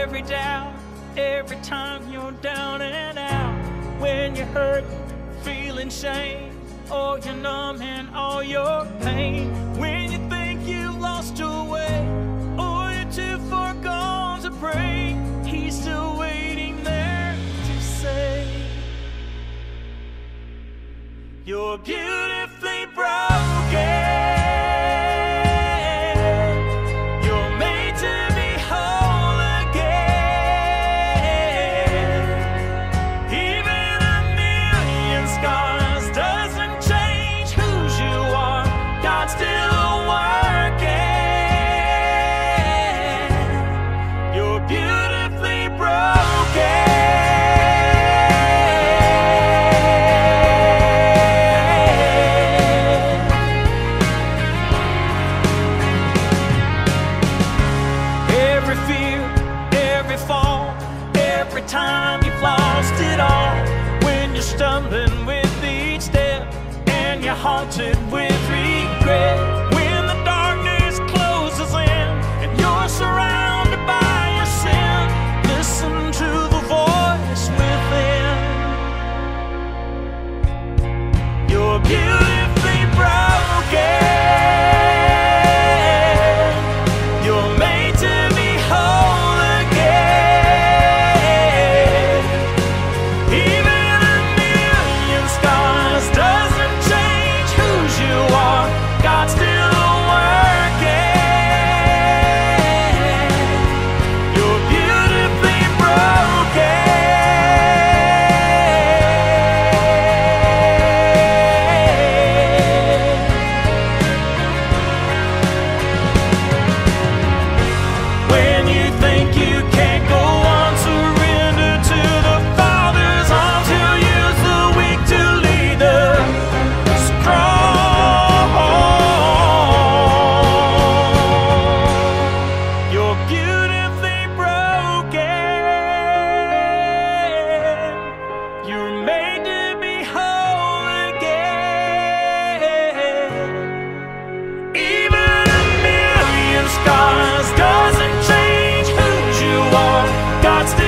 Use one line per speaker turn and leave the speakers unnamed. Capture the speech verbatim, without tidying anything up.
every doubt, every time you're down and out. When you're hurt, feeling shame, or you're numbing all your pain. When you think you've lost your way, or you're too far gone to pray, He's still waiting there to say, you're beautifully broken. Every time you've lost it all, when you're stumbling with each step and you're haunted with regret, when the darkness closes in and you're surrounded by your sin, listen to the voice within. You're beautifully broken. You're made to be whole again. God's still working. You're beautifully broken. When you think you can't go on, surrender to the Father's arms. He'll use the weak to lead the strong. Doesn't change who you are. God's